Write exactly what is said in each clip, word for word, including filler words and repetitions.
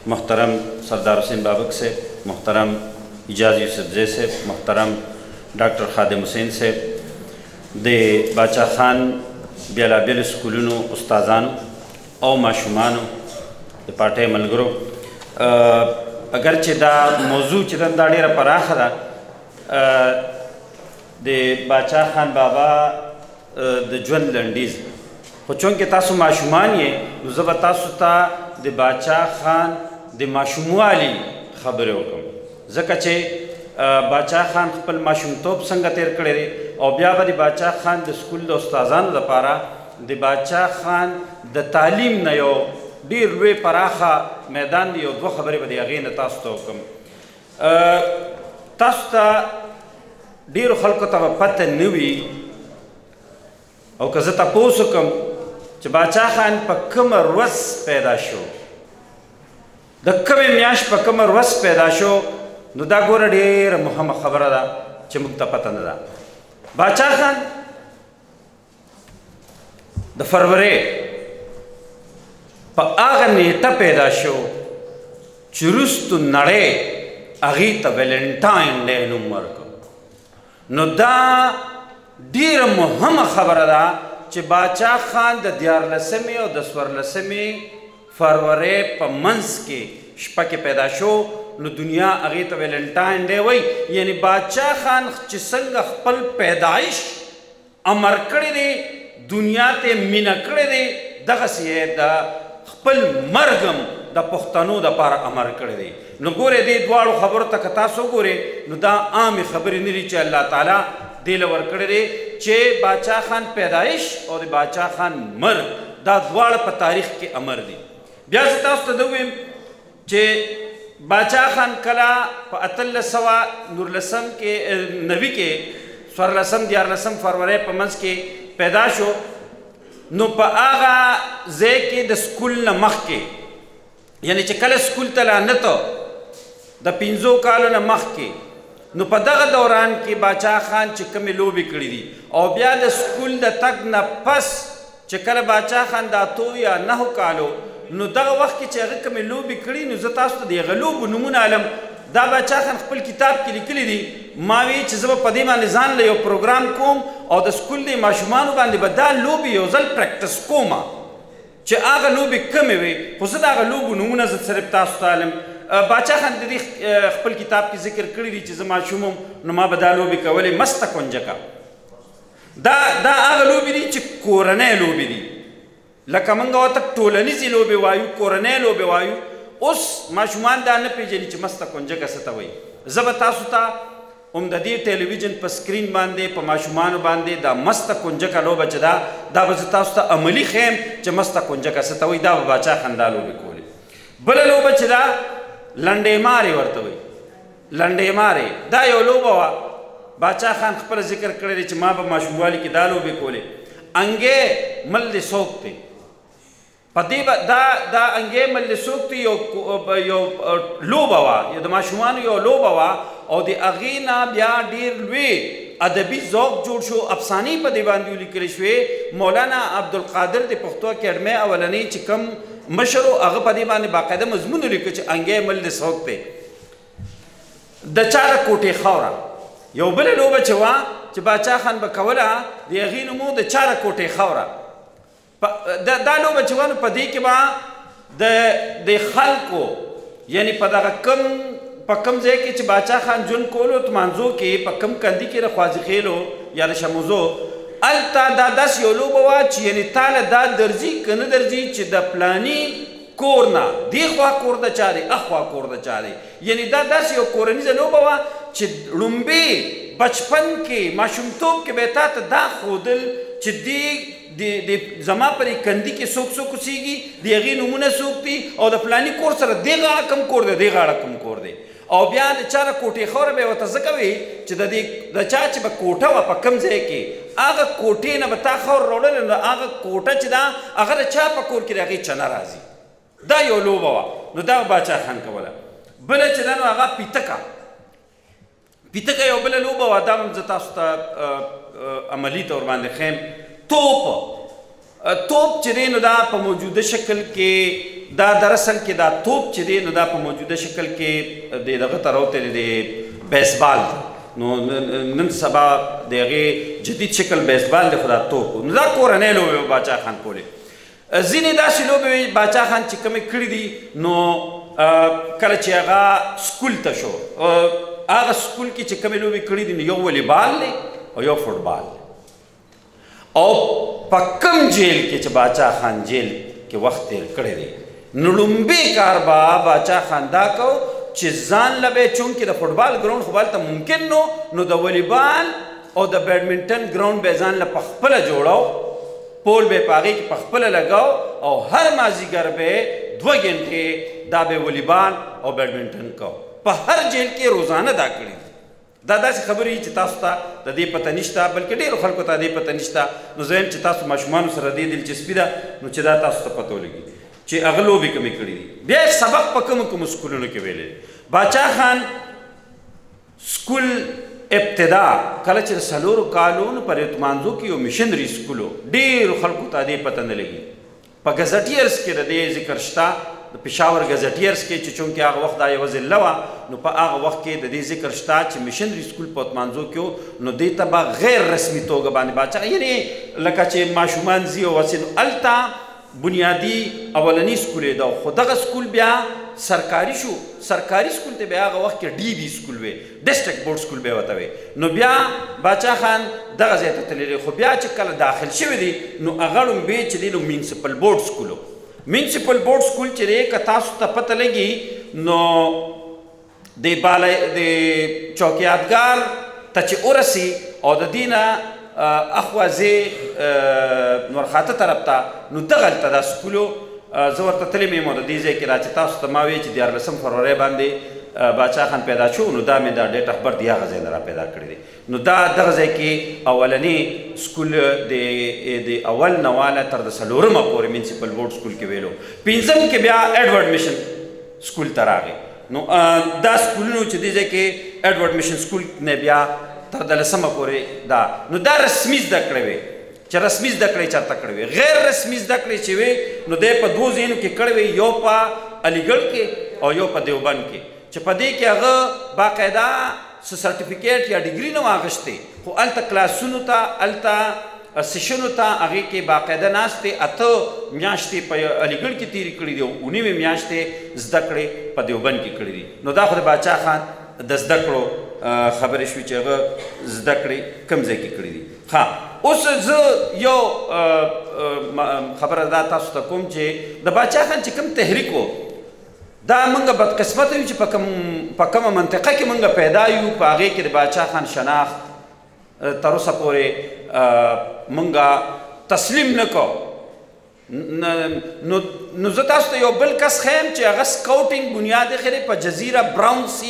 محترم سردار حسین بابک سے، محترم اجاز یوسف زے سے، محترم ڈاکٹر خادم حسین سے، دے باچا خان بیلا بیل سکولونو استادانو او ماشومانو د پارټۍ ملګرو، اگرچې دا موضوع چې دن دا ډېره پراخه ده، د باچا خان بابا د ژوند لنډیز، خو چونکې تاسو ماشومان یې نو زه به تاسو ته د باچا خان د ماشوموالي خبرې وکړم، ځکه چې باچا خان خپل ماشومتوب څنګه تیر کړی دی او بیا به د باچا خان د سکول د استادانو لپاره د باچا خان د تعلیم نه یو ډېر لوی پراخه میدان دی، یو دوه خبرې به د هغې نه تاسو ته وکړم. تاسو ته ډېرو خلکو ته به پته نه وي او که زه تپوس وکړم چې باچا خان په کومه ورځ پیدا شو، د کومې میاشت په کومه ورځ پیدا شو، نو دا ګوره ډېره مهمه خبره ده چې موږ ته پته نه ده. باچا خان د فروری په هغه نیټه پیدا شو چې وروستو نړۍ هغې ته ویلنټاین ډے نوم ورکړ. نو دا ډېره مهمه خبره ده چې باچا خان د دیارلسمې او د څوارلسمې فروری په منځ کې شپه کې پیدا شو، نو دنیا هغې ته ویلنټاین ډے وایي. یعنی باچا خان چې څنګه خپل پیدایش امر کړی دی، دنیا ته مینه کړی دی، دغسې یې د خپل مرګ هم د پښتنو دپاره امر کړی دی. نو ګورئ دې دواړو خبرو ته که تاسو وګورئ نو دا عامې خبرې نه دي چې الله تعالی دې له ورکړی دی چې باچا خان پیدایش او د باچا خان مرګ دا دواړه په تاریخ کې امر دي. بیا زه تاسو ته دا ووایم چې باچا خان کله په اتلس سوه نورلسم کې نوي کې څوارلسم دیارلسم فروری په منځ کې پیدا شو، نو په هغه ځای کې د سکول نه مخکې، یعنی چې کله سکول ته لا نته د پنځو کالو نه مخکې، نو په دغه دوران کې باچا خان چې کومې لوبې کړي دي او بیا د سکول د تګ نه پس چې کله باچا خان د اتو یا نهو کالو، نو دغه وخت کې چې هغه کومې لوبې کړي، نو زه تاسو ته د هغه لوبو نومونه علم. دا باچا خان خپل کتاب کې لیکلی دي، ما وی چې زه به په دې باندې ځان له یو پروګرام کوم او د سکول د ماشومانو باندې به دا لوبې یو ځل پریکټس کوم چې هغه لوبې کومې وي، خو زه د هغه لوبو نومونه زه صرف تاسو ته علم. باچا خان د دې خپل کتاب کې ذکر کړی دي چې زه ماشوم وم نو ما به دا لوبې کولې، مسته کونجکه. دا دا هغه لوبې دي چې کورنۍ لوبې دي، لکه موږ ورته ټولنیزې لوبې وایو، کورنۍ لوبې وایو. اوس ماشومان دا نه پېژني چې مسته کونجکه څه ته وایي. زه به تاسو ته هم د دې ټلویزیون په سکرین باندې په ماشومانو باندې دا مسته کونجکه لوبه چې ده دا به زه تاسو ته عملي ښیم چې مسته کونجکه څه ته وایي. دا به باچا خان دا لوبې کولې. بله لوبه چې ده لنډې مارې ورته وایي. لنډې مارې دا یو لوبه وه، باچا خان خپله ذکر کړی دی چې ما به ماشوموالي کې دا لوبې کولې. انګې مل د سوک دی، په دې به دا دا انګې مل د سوک دی یو یو لوبه وه، د ماشومانو یو لوبه وه او د هغې نه بیا ډېر لوی ادبي ذوق جوړ شو، افسانې په دې باندې ولیکلې شوې. مولانا عبدالقادر د پښتو اکیډمۍ اولنۍ چې کوم مشر و هغه په دې باندې باقاعده مضمون ولیکه چې انګې مل د سوک دی. د چا د کوټې خاوره یو بله لوبه چې وه چې باچا خان به کوله، د هغې نوم و د چا د کوټې خاوره. دا لوبه چې وه نو په دې کې به د خلکو یعنی په دغه کم په کم ځای کې چې باچا خان ژوند کولو تمانځو کې په کم کندي کې د خوازخیلو یا د شموزو هلته دا داسې یو لوبه وه چې یعنی تاله دا درځي که نه درځي چې د پلاني کور نه دې خوا کور د چا دی، اخوا کور د چا دی. یعنی دا داسې یو کورنیزه لوبه وه چې لومبې بچپن کې ماشومتوب کې به تا ته دا ښودل چې دې د زما پر کندي کې څوک څوک اوسېږي، د هغې نومونه څوک دي او د فلاني کور سره دې غاړه کوم کور دی، دې غاړه کوم کور دی. او بیا د چا د کوټې خوره به یې ورته ځکه وي چې د دې د چا چې به کوټه وه په کوم ځای کې هغه کوټې نه به تا خاوره راوړلې، نو هغه کوټه چې ده هغه د چا په کور کې د هغې چنه راځي. دا یو لوبه وه، نو دا باچا خان کوله. بله چې ده نو هغه پیتکه پیتکه یو بله لوبه وه، دا هم زه تاسو ته عملي طور باندې ښیم. توپ توپ چې دی نو دا په موجوده شکل کې دا دراصل کې دا توپ چې دی نو دا په موجوده شکل کې د دغه ته راوتلی د بیسبال نو نن سبا د هغې جدید شکل بیسبال دی خو دا توپ نو دا کورنۍ لوبې به باچا خان کولې ځینې داسې لوبې باچا خان چې کومې کړي دي نو کله چې هغه سکول ته شو هغه سکول کې چې کومې لوبې کړي دي نو یو ولیبال دی او یو فوټبال او په کوم جیل کې چې باچا خان جیل کې وخت تیر کړی دی نو لومبی کار به باچا خان دا کو چې ځان له به چونکې د فوټبال ګراونډ خو به هلته ممکن نو نو د ولیبال او د بیډمنټن ګراونډ به یې ځان له پخپله جوړو پول به یې په هغې کې پخپله لګاو او هر مازدیګر به یې دوه ګنټې دا به ولیبال او بیډمنټن کو په هر جیل کې روزانه دا کړي دا داسې خبرې چې تاسو ته د دې پته نشته بلکې ډېرو خلکو ته د دې پته نشته نو زه یم چې تاسو ماشومانو سره دې دلچسپي ده نو چې دا تاسو ته پته ولګي چې هغه لوبې کومې کړي دي بیا سبق په کومو کومو سکولونو کې ویلی باچا خان سکول ابتدا کله چې د څلورو کالونو په ریتمانځو کې یو مشنري سکول و ډېرو خلکو ته دې پته نه لګي په ګزټیرز کې د دې ذکر شته د پېښور ګزټیرز کې چې چونکې هغه وخت دا یوه ضلع وه نو په هغه وخت کې د دې ذکر شته چې مشنري سکول په اتمانځو کې و نو دې ته به غیر رسمي توګه باندې باچا یعنې لکه چې ماشومان ځي او هسې نو هلته بنیادي اولنی سکول یې ده خو دغه سکول بیا سرکاري شو سرکاري سکول ته بیا هغه وخت کې ډي بي سکول وی ډسټرکټ بورډ سکول به یې ورته وی نو بیا باچا خان دغه ځای ته تللی دی خو بیا چې کله داخل شوی دی نو هغه ړومبی چې دی نو میونسپل بورډ سکول و میونسپل بورډ سکول چې دی که تاسو ته پته لګي نو د بالا د چوکیاتګار ته چې ورسي او د دې نه اخوا زی نورخاته طرف ته نو دغلته دا سکولو زه ورته تللی مې د دې ځای کې را چې تاسو ته ما ویې چې دیارلسم فروری باندې باچا خان پیدا شو نو دا مې دا ډیټ اف برث د هغه ځای نه را پیدا کړی دی نو دا دغه ځای کې اولنی سکول د اول نه واله تر د څلورمه پورې میونسپل بورډ سکول کې ویلو پنځم کې بیا ایډورډ میشن سکول ته راغی نو دا سکولونو چې دې ځای کې ایډورډ میشن سکول نه بیا تر د لسمه پورې دا نو دا رسمي زده کړې وې چې رسمي زده کړې چېرته کړې وې غیر رسمي زده کړې چې وې نو دی په دوو ځایونو کې کړې وې یو په علیګړ کې او یو په دیوبند کې چې په دې کې هغه باقاعده څه سرټیفیکیټ یا ډیګري نه و اخیستی خو هلته کلاسونو ته هلته سیشنو ته هغې کې باقاعده ناستې اته میاشتې په علیګړ کې تېرې کړي دي او اونیمې میاشتې زده کړې په دیوبند کې کړي دي نو دا خو د باچا خان د زده کړو خبرې شوې چې هغه زده کړې کوم ځای کې کړي دي ښه اوس زه یو خبره دا تاسو ته کوم چې د باچا خان چې کوم تحریک و دا موږ بدقسمته یو چې په کوم په کومه منطقه کې موږ پیدا یو په هغې کې د باچا خان شناخت تر اوسه پورې موږ تسلیم نه کو نو زه تاسو ته یو بل کس ښیم چې هغه سکاوټینګ بنیاد ایښی په جزیره براون سی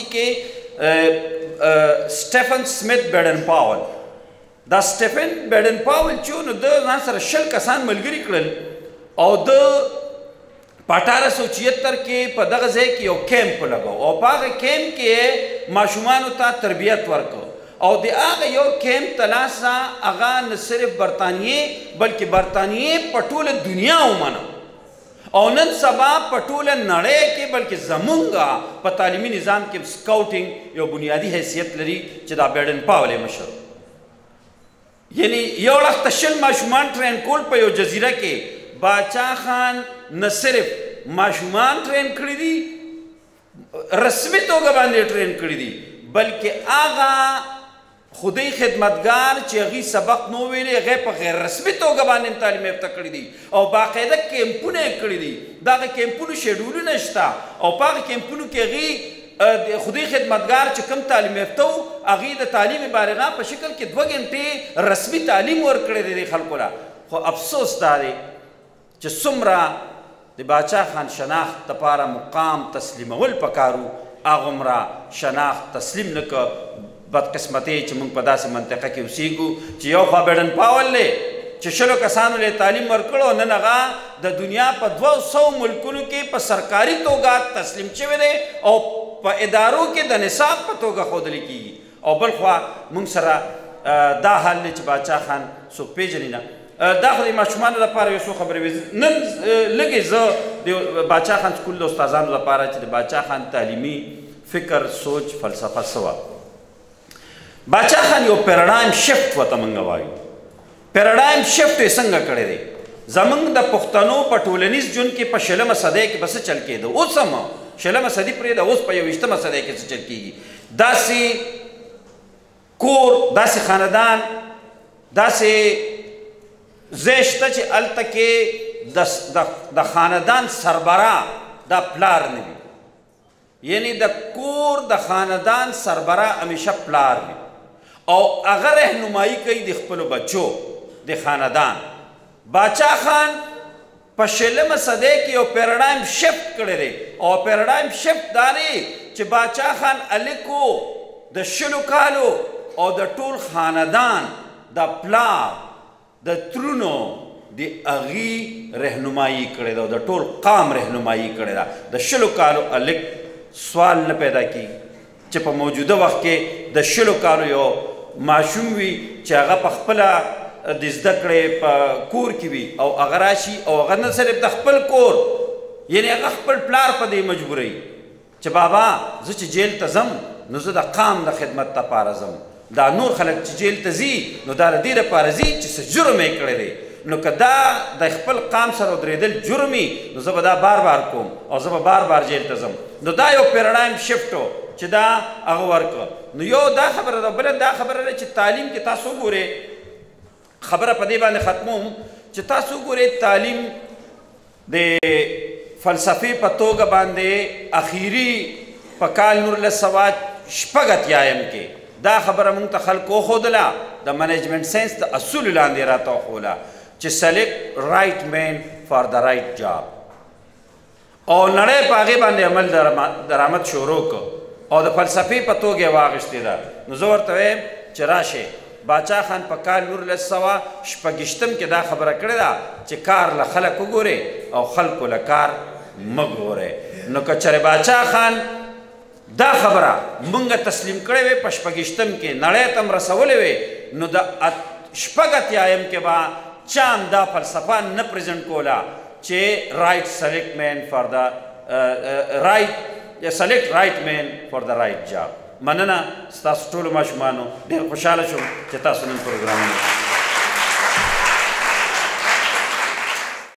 کې سټیفن سمیت بیډن پاول دا سټیفن بیډن پاول چې نو د ځان سره شل کسان ملګري کړل او د په اټاره سو چیهتر کې په دغه ځای کې یو کیمپ لګاو او په هغه کیمپ کې ماشومانو ته تربیت ورکړو او د هغه یو کیمپ ته لاسه هغه نه صرف برطانیې بلکې برطانیې په ټوله دنیا ومنه او نن سبا په ټوله نړۍ کې بلکې زمونږ په تعلیمي نظام کې سکاوټینګ یو بنیادي حیثیت لري چې دا بیډن پاول یې مشر یعنی یو وخت شل ماشومان ټرین کول په یو جزیره کې باچا خان نه صرف ماشومان ټرین کړي دي رسمي توګه باندې ټرین کړي دي بلکې هغه خودی خدمتګار چې هغوی سبق نو ویلی هغې په غیر رسمي توګه باندې تعلیم یافته کړي دي او باقاعده کیمپونه یې کړي دي د هغه کیمپونو شیډولونه شته او په هغه کیمپونو کې هغوی خودی خدمتګار چې کوم تعلیم یافته و هغوی د تعلیم بالغه په شکل کې دوه ګنټې رسمي تعلیم ورکړی دی دې خلکو له خو افسوس دا دی چې څومره د باچا خان شناخت دپاره مقام تسلیمول پکارو هغومره شناخت تسلیم نه که بدقسمتۍ چې موږ په داسې منطقه کې اوسېږو چې یو خوا بیډن پاول دی چې شلو کسانو له تعلیم ورکړو نن هغه د دنیا په دوه سوو ملکونو کې په سرکاري توګه تسلیم شوی دی او په ادارو کې د نصاب په توګه ښودلی کېږي او بل خوا موږ سره دا حال دی چې باچا خان څوک پېژني نه دا خو د ماشومانو لپاره یو څو خبرې وې نن لږې زه د باچا خان سکول د استادانو لپاره چې د باچا خان تعلیمي فکر سوچ فلسفه څه وه. باچا خان یو پیراډایم شفټ ورته موږ وایو. پیراډایم شفټ یې څنګه کړی دی؟ زموږ د پښتنو په ټولنیز ژوند کې په شلمه صدۍ کې به څه چل کېده؟ اوس هم شلمه صدي پرېږده، اوس په یوویشتمه صدۍ کې څه چل کېږي؟ داسې کور، داسې خاندان، داسې ځای شته چې هلته کې د خاندان سربراه دا پلار نه وي. یعنی د کور د خاندان سربراه همیشه پلار وي او هغه رهنمایي کوي د خپلو بچو د خاندان. باچا خان په شلمه صدۍ کې یو پیراډایم شفټ کړی دی او پیراډایم شفټ دا دی چې باچا خان هلکو د شلو کالو او د ټول خاندان د پلار د ترونو د هغې رهنمایي کړې ده او د ټول قام رهنمایي کړې ده. د شلو کالو هلک سوال نه پیدا کېږي چې په موجوده وخت کې د شلو کالو یو ماشوم وي چې هغه په خپله د زده کړې په کور کې وي او هغه راشي او هغه نه صرف د خپل کور، یعنې هغه خپل پلار په دې مجبوروي چې بابا زه چې جیل ته ځم نو زه د قام د خدمت دپاره ځم. دا نور خلک چې جیل ته ځي نو دا د دې دپاره ځي چې څه جرم یې کړی دی. نو که دا د خپل قام سره ودرېدل جرم وي نو زه به دا بار بار کوم او زه به بار بار جیل ته ځم. نو دا یو پیراډایم شفټ و چې دا هغه ورکړه. نو یو دا خبره ده. بله دا خبره ده چې تعلیم کې تاسو وګورئ، خبره په دې باندې ختموم چې تاسو وګورئ تعلیم د فلسفې په توګه باندې اخیري په کال نولس سوه شپږ اتیایم کې دا خبره موږ ته خلکو وښودله، د منیجمنټ ساینس د اصولو لاندې راته وښوله چې سلیکټ رایټ مین فار د رایټ جاب. او نړۍ په هغې باندې عمل درآمد شروع کړ او د فلسفې په توګه یې واخیستې ده. نو زه ورته وایم چې راشئ، باچا خان په کال نولس سوه شپږویشتم کې دا خبره کړې ده چې کار له خلک وګورئ او خلکو له کار مه ګورئ. نو که چېرې باچا خان دا خبره مونږ تسلیم کړې وې په شپږویشتم کې نړۍ ته م رسولې وې نو د شپږ اتیایم کې به چا هم دا فلسفه نه پرزنټ کوله چې رایټ سلیکټ مین فار د رایټ سلیکټ رایټ مین فار د رایټ جاب. مننه ستاسو ټولو ماشومانو، ډېر خوشحاله شوم چې تاسو نن پروګرام